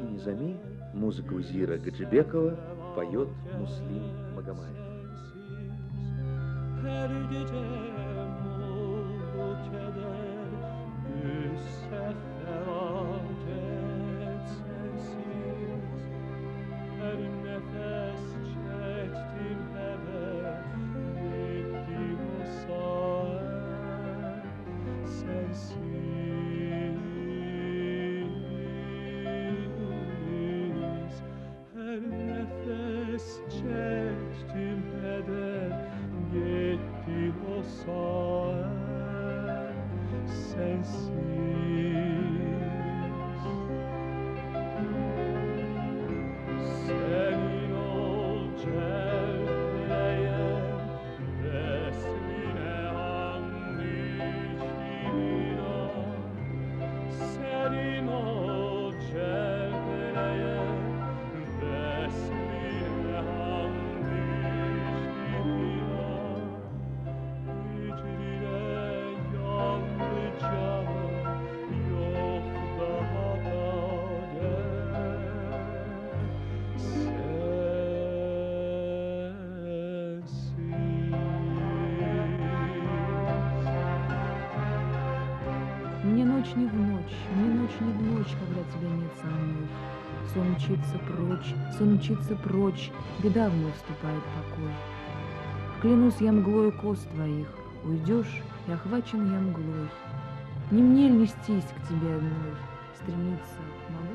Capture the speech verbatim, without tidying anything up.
Низами, музыку Зира Гаджибекова поет Муслим Магомаев. Her gece bu keder, üsse felaket sensiz. Her nefes çektim heder, gitti o saat sensiz. Her nefes çektim heder, gitti o saat sensiz. Senin ol celveye, vesline andiştina. Senin ol celveye, vesline andiştina. Мне ночь не в ночь, мне ночь не в ночь, когда тебя нет со мной. Сон мчится прочь, сон мчится прочь, беда вновь вступает в покой. Клянусь я мглою кост твоих, уйдешь, и охвачен я мглой. Не мне ль нестись к тебе одной, стремиться могу